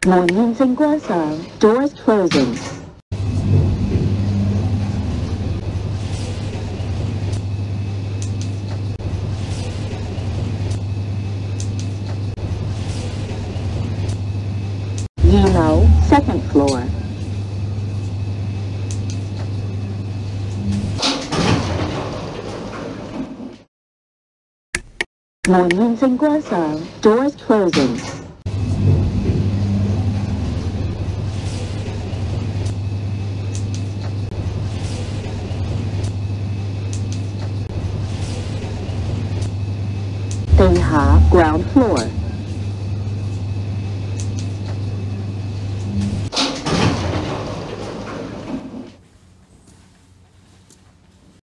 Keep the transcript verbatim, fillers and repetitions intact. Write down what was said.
門現正關上 ，doors closing。二樓 second floor。門現正關上 ，doors closing。地下 ground floor。